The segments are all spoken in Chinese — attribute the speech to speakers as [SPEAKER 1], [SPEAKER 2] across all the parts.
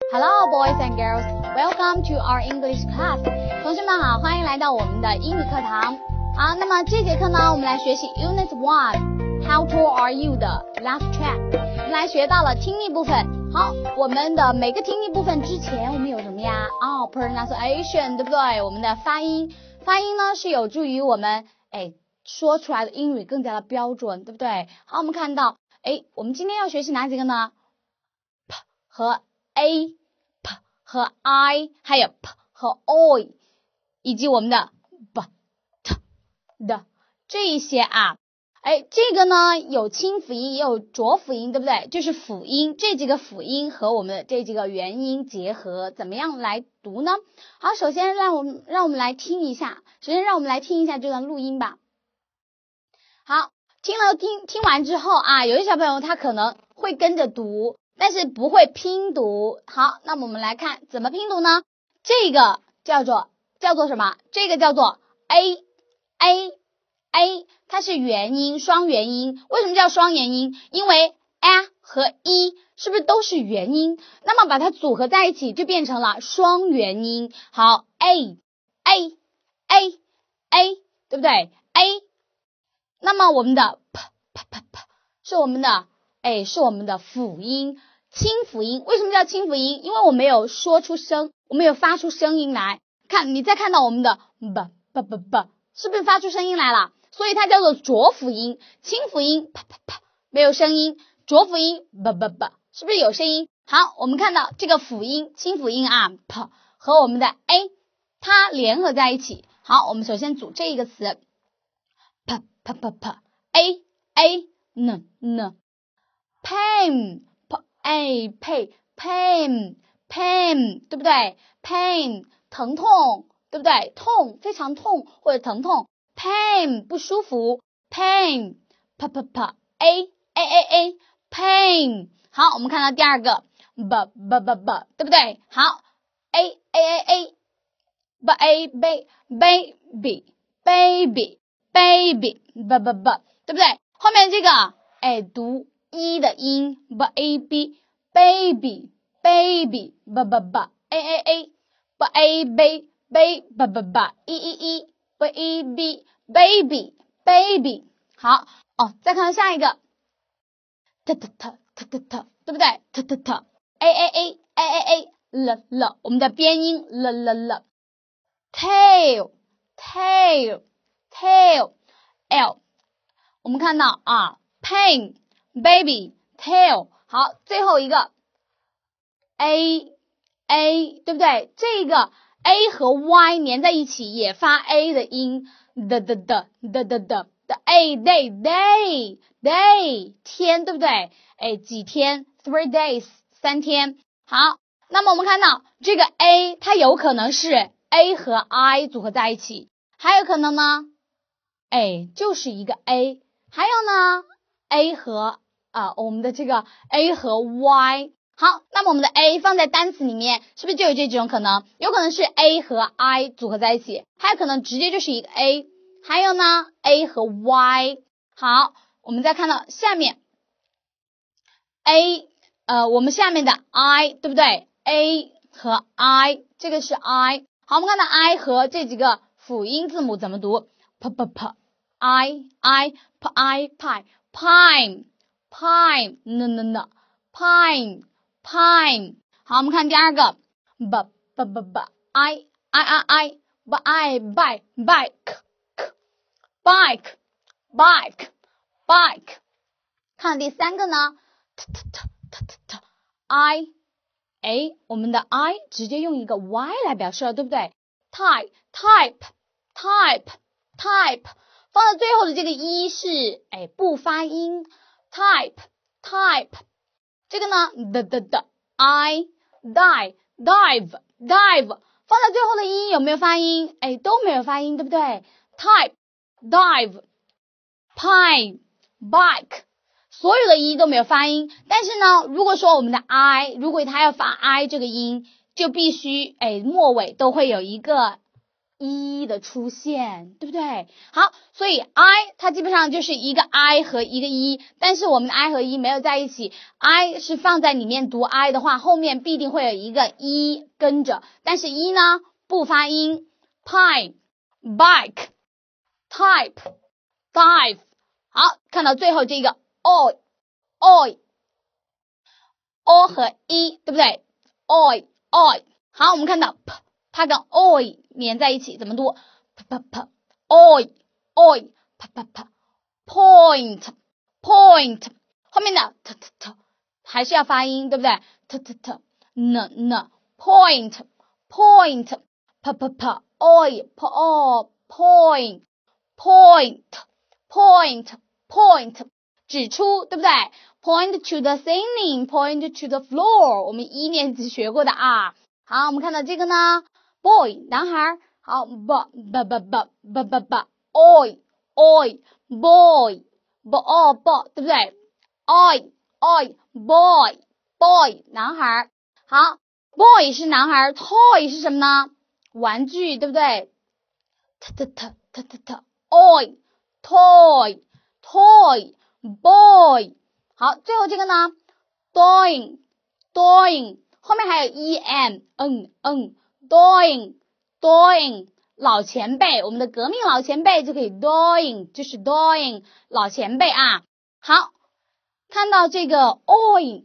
[SPEAKER 1] Hello, boys and girls. Welcome to our English class. 同学们好，欢迎来到我们的英语课堂。好，那么这节课呢，我们来学习 Unit 1 How tall are you 的 laugh track。我们来学到了听力部分。好，我们的每个听力部分之前，我们有什么呀？pronunciation， 对不对？我们的发音呢是有助于我们说出来的英语更加的标准，对不对？好，我们看到我们今天要学习哪几个呢？ P 和 A， P 和 I， 还有 P 和 O， 以及我们的 B、T 的这一些啊。这个呢有清辅音也有浊辅音，对不对？就是辅音，这几个辅音和我们的这几个元音结合，怎么样来读呢？好，首先让我们来听一下，这段录音吧。好，听完之后啊，有些小朋友他可能会跟着读，但是不会拼读。好，那么我们来看怎么拼读呢？这个叫做什么？这个叫做 A， 它是元音，双元音。为什么叫双元音？因为 A 和 E 是不是都是元音？那么把它组合在一起就变成了双元音。好 A， 对不对 ？A， 那么我们的 P 是我们的辅音，清辅音。为什么叫清辅音？因为我没有说出声，我没有发出声音来。你再看到我们的 B， 是不是发出声音来了？所以它叫做浊辅音。清辅音 P 没有声音，浊辅音 B 是不是有声音？好，我们看到这个辅音，清辅音啊 P 和我们的 A 它联合在一起。好，我们首先组这一个词 P A N pain pain 对不对？ pain 疼痛，对不对？痛，非常痛或者疼痛。pain 不舒服 pain A pain。 好，我们看到第二个 b 对不对？好 A baby 对不对？后面这个读一的音 baby baby baby。 好再看到下一个 t 对不对？ l 我们的边音 l tail l。 我们看到pain baby tail。 好，最后一个 A 对不对？这个 A 和 Y 连在一起也发 A 的音的 A day 天，对不对？几天 3 days 3天。好，那么我们看到这个 A 它有可能是 A 和 I 组合在一起，还有可能呢就是一个 A， 还有呢 A 和我们的这个 A 和 Y。 好，那么我们的 A 放在单词里面是不是就有这种可能？有可能是 A 和 I 组合在一起，还有可能直接就是一个 A， 还有呢 A 和 Y。 好，我们再看到下面 A 我们下面的 I 对不对？ A 和 I 这个是 I。 好，我们看到 I 和这几个辅音字母怎么读？ P I pine pine。 好，我们看第二个 I bike。 看第三个呢 I 我们的 I 直接用一个 Y 来表示了，对不对？ type 放到最后的这个一是不发音 type。 这个呢I dive 放到最后的一有没有发音？都没有发音，对不对？ type dive pine bike 所有的一都没有发音。但是呢，如果说我们的 I 如果它要发 I 这个音，就必须末尾都会有一个 e 的出现，对不对？好，所以 I 它基本上就是一个 I 和一个 e， 但是我们的 I 和 e 没有在一起， I 是放在里面读 I 的话，后面必定会有一个 e 跟着，但是 e 呢不发音。pipe bike type dive， 好，看到最后这个 oil o 和 e 对不对？ oil， 好，我们看到 p 它跟 oil 连在一起怎么读？ oil point 后面的 t 还是要发音，对不对？ n point oil point 指出，对不对？ point to the ceiling point to the floor， 我们1年级学过的啊。好，我们看到这个呢 boy 男孩，好 oil boy 对不对？ oil boy 男孩，好 boy 是男孩， toy 是什么呢？玩具，对不对？ oil toy boy， 好，最后这个呢 doing 后面还有 doing 老前辈，我们的革命老前辈就可以 doing， 就是 doing 老前辈啊。好，看到这个 oil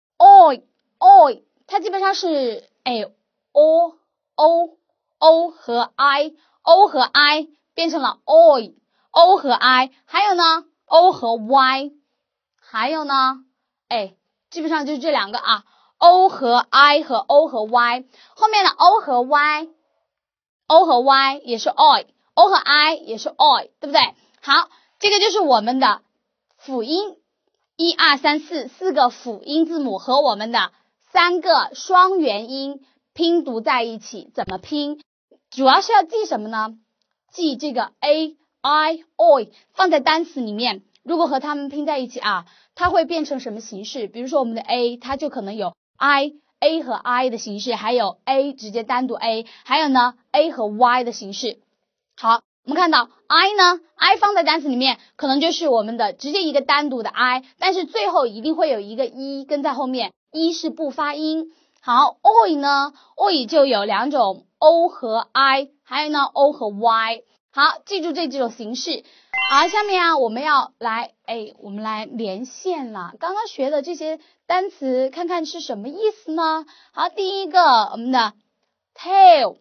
[SPEAKER 1] 它基本上是o 和 I 变成了 oil o 和 I， 还有呢 o 和 y， 还有呢基本上就是这两个啊， o 和 I 和 o 和 y， 后面的 o 和 y 也是 oil， o 和 I 也是 oil， 对不对？好，这个就是我们的辅音1、2、3、4个辅音字母和我们的3个双元音拼读在一起，怎么拼？主要是要记什么呢？记这个 a I oi 放在单词里面，如果和它们拼在一起啊，它会变成什么形式？比如说我们的 a 它就可能有 a 和 I 的形式，还有 a 直接单独 a， 还有呢 a 和 y 的形式。好，我们看到 I 呢 I 放在单词里面可能就是我们的直接一个单独的 I， 但是最后一定会有一个 e 跟在后面， e 是不发音。好 oi 呢 oi 就有2种 o 和 I， 还有呢 o 和 y。 好，记住这几种形式。好，下面啊我们要来我们来连线了。刚刚学的这些单词看看是什么意思呢？好，第一个我们的 tail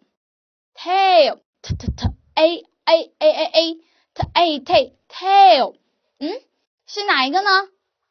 [SPEAKER 1] tail 是哪一个呢？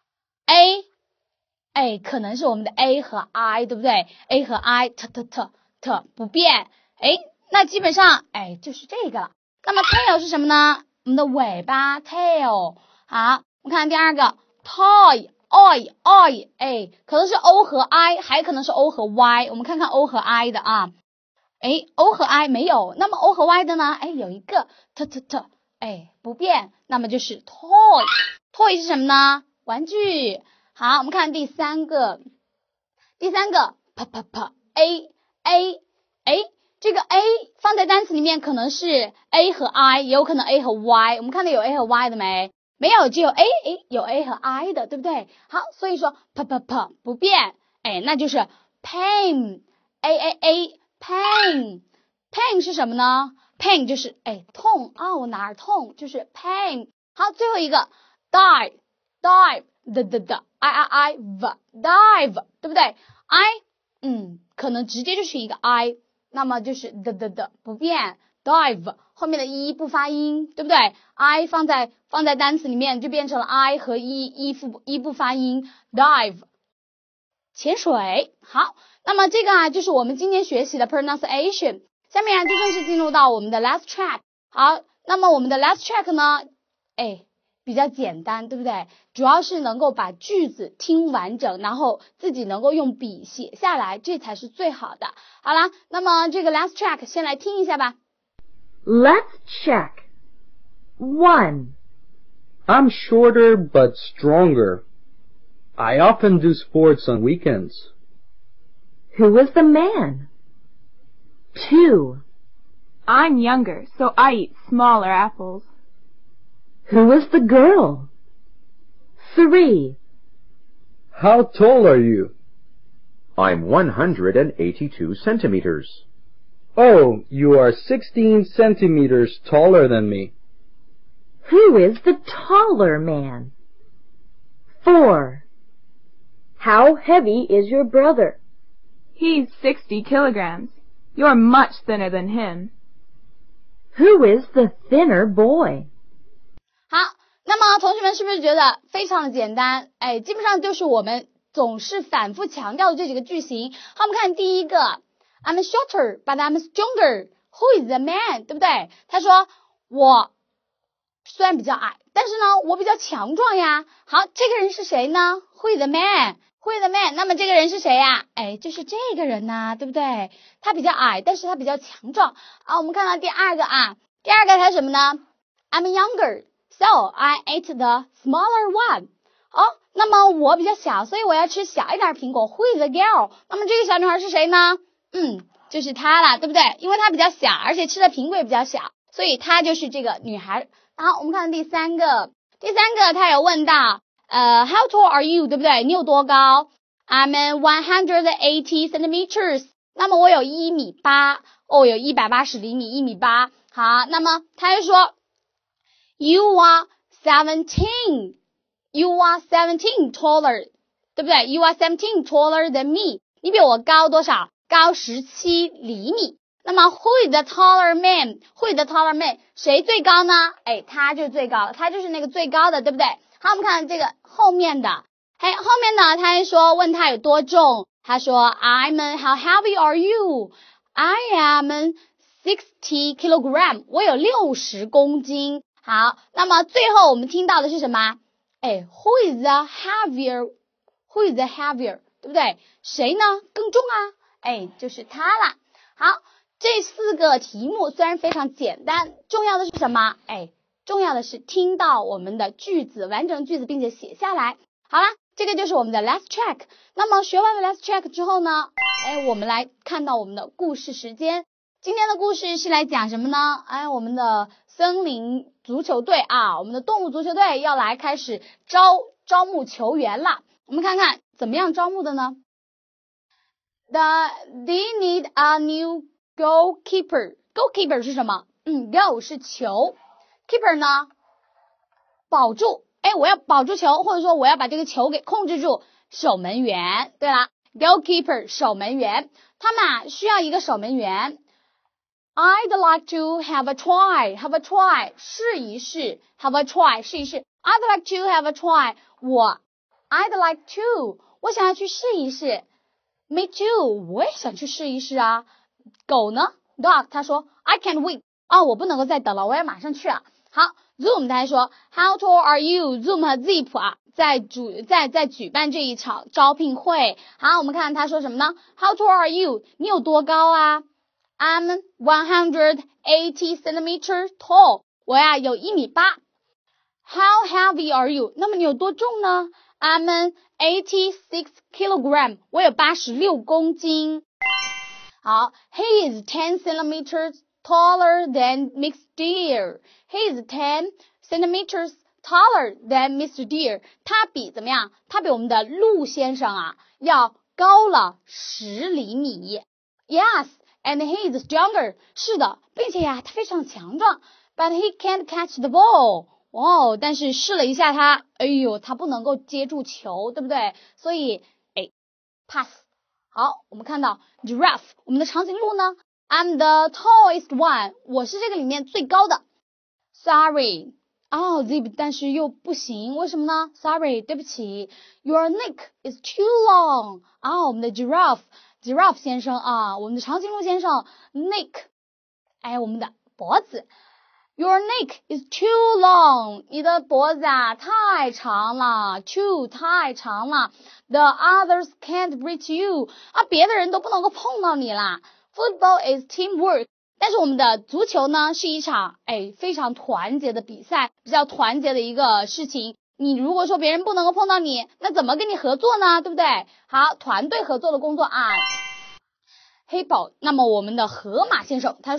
[SPEAKER 1] 可能是我们的 a 和 I， 对不对？ a 和 I t 不变。那基本上就是这个了。那么 tail 是什么呢？我们的尾巴 tail。 好，我们看第二个 toy oi 可能是 o 和 I， 还可能是 o 和 y。 我们看看 o 和 I 的啊，o 和 I 没有，那么 o 和 y 的呢？有一个 t 不变，那么就是 toy 是什么呢？玩具。好，我们看第三个 a 这个 a 放在单词里面可能是 a 和 I， 也有可能 a 和 y。 我们看到有 a 和 y 的没？没有，只有 a 有 a 和 I 的，对不对？好，所以说不变，那就是 pain pain 是什么呢？ pain 就是痛啊，我哪儿痛，就是 pain。 好，最后一个 dive dive 对不对？ I 可能直接就是一个 I， 那么就是不变 dive， 后面的 e 不发音，对不对？ I 放在单词里面就变成了 I 和 e 不发音 dive 潜水。好，那么这个就是我们今天学习的 pronunciation。 下面就正式进入到我们的 last track。 好，那么我们的 last track 呢比较简单，对不对？主要是能够把句子听完整，然后自己能够用笔写下来，这才是最好的。好啦，那么这个 last track 先来听一下吧。
[SPEAKER 2] Let's check. 1.
[SPEAKER 3] I'm shorter but stronger. I often do sports on weekends.
[SPEAKER 2] Who is the man? 2.
[SPEAKER 4] I'm younger, so I eat smaller apples.
[SPEAKER 2] Who is the girl? 3.
[SPEAKER 3] How tall are you?
[SPEAKER 5] I'm 182 centimeters.
[SPEAKER 3] Oh, you are 16 centimeters taller than me.
[SPEAKER 2] Who is the taller man? 4. How heavy is your brother?
[SPEAKER 4] He's 60 kilograms. You're much thinner than him.
[SPEAKER 2] Who is the thinner boy?
[SPEAKER 1] 好，那么同学们是不是觉得非常的简单？基本上就是我们总是反复强调的这几个句型。好，我们看第一个 ，I'm shorter, but I'm stronger. Who is the man？ 对不对？他说我虽然比较矮，但是呢，我比较强壮呀。好，这个人是谁呢 ？Who is the man？Who is the man？ 那么这个人是谁呀？就是这个人呐，对不对？他比较矮，但是他比较强壮。好，我们看到第二个啊，第二个它是什么呢 ？I'm younger, so I ate the smaller one。好，那么我比较小，所以我要吃小一点苹果。Who is the girl？ 那么这个小女孩是谁呢？就是她啦，对不对？因为她比较小，而且吃的苹果也比较小，所以她就是这个女孩。好，我们看第三个，他有问到how tall are you， 对不对？你有多高 ？I'm 180 centimeters。那么我有1.8米，有180厘米，1.8米。好，那么他又说 you are 17 taller， 对不对 ？You are 17 taller than me。你比我高多少？高17厘米。那么 who is the taller man？Who is the taller man？ 谁最高呢？他就是最高了，他就是那个最高的，对不对？好，我们看这个后面的，后面呢，他还说问他有多重，他说 how heavy are you？ I am 60 kilogram， 我有60公斤。好，那么最后我们听到的是什么？Who is the heavier？Who is the heavier？ 对不对？谁呢更重啊？就是他啦。好。这4个题目虽然非常简单，重要的是什么？重要的是听到我们的句子，完整句子，并且写下来。好啦，这个就是我们的 Let's Check。那么学完了 Let's Check 之后呢，我们来看到我们的故事时间。今天的故事是来讲什么呢？我们的森林足球队啊，我们的动物足球队要来开始招募球员了。我们看看怎么样招募的呢？ They need a new goalkeeper 是什么？goal 是球 ，keeper 呢保住，我要保住球，或者说我要把这个球给控制住，守门员。对了 ，goalkeeper 守门员，他们需要一个守门员。I'd like to have a try 试一试 ，have a try 试一试。I'd like to have a try， I'd like to 我想要去试一试。Me too， 我也想去试一试啊。狗呢 ？Dog， 他说 I can't wait， 我不能够再等了，我要马上去了。好 ，Zoom 他还说 How tall are you？Zoom 和 Zip 在举办这一场招聘会。好，我们看他说什么呢 ？How tall are you？ 你有多高啊 ？I'm 180 centimeters tall， 我呀有1.8米。How heavy are you？ 那么你有多重呢 ？I'm 86 kilogram， 我有86公斤。好 ，He is 10 centimeters taller than Mr. Deer. He is 10 centimeters taller than Mr. Deer. 他比怎么样？他比我们的鹿先生啊要高了10厘米。Yes, and he is stronger. 是的，并且呀，他非常强壮。But he can't catch the ball. 但是试了一下他不能够接住球，对不对？所以pass。好，我们看到 giraffe， 我们的长颈鹿呢 I'm the tallest one， 我是这个里面最高的。Sorry， Zip， 但是又不行，为什么呢 ？Sorry， 对不起 ，Your neck is too long。我们的 giraffe 先生我们的长颈鹿先生 neck， 我们的脖子。Your neck is too long， 你的脖子太长了 ，too 太长了。The others can't reach you， 别的人都不能够碰到你啦。Football is teamwork， 但是我们的足球呢是一场非常团结的比赛，比较团结的一个事情。你如果说别人不能够碰到你，那怎么跟你合作呢？对不对？好，团队合作的工作Hippo， 那么我们的河马先生他说了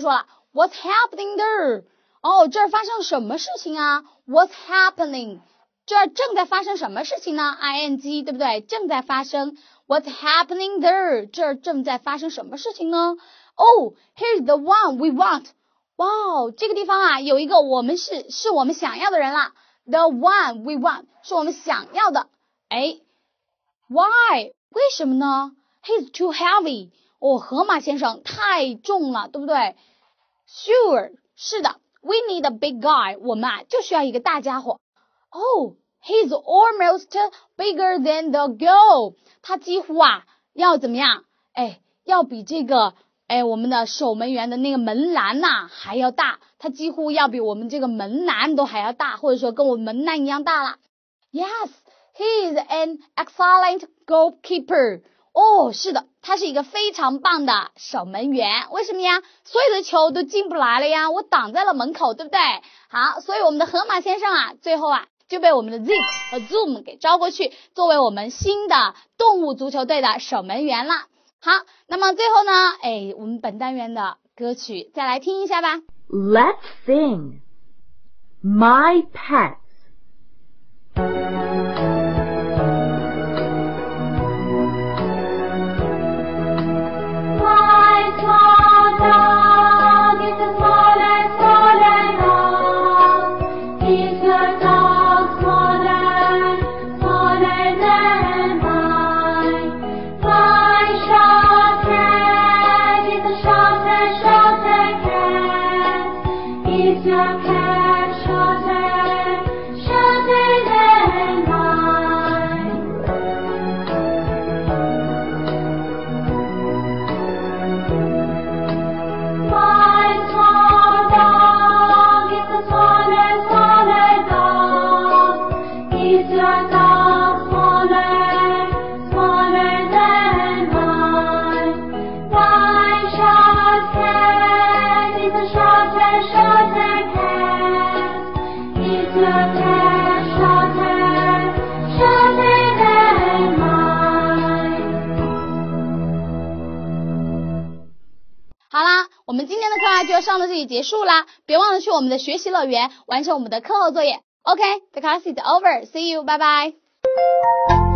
[SPEAKER 1] What's happening there? 哦，这儿发生什么事情啊 ？What's happening? 这儿正在发生什么事情呢 ？ing 对不对？正在发生。What's happening there? 这儿正在发生什么事情呢 ？Oh, here's the one we want. 哇哦，这个地方啊，有一个是我们想要的人啦。The one we want 是我们想要的。哎 ，Why？ 为什么呢 ？He's too heavy. 哦，河马先生太重了，对不对 ？Sure， 是的。We need a big guy. 我们啊就需要一个大家伙。Oh, he's almost bigger than the girl. 他几乎啊要怎么样？哎，要比这个我们的守门员的那个门栏呐还要大。他几乎要比我们这个门栏都还要大，或者说跟我们门栏一样大了。Yes, he is an excellent goalkeeper. 哦，是的，他是一个非常棒的守门员。为什么呀？所有的球都进不来了呀，我挡在了门口，对不对？好，所以我们的河马先生啊，最后啊就被我们的 Zip 和 Zoom 给招过去，作为我们新的动物足球队的守门员了。好，那么最后呢，我们本单元的歌曲再来听一下吧。
[SPEAKER 2] Let's sing. My pets.
[SPEAKER 1] 我们今天的课啊就要上到这里结束啦，别忘了去我们的学习乐园完成我们的课后作业。OK, the class is over. See you. Bye bye.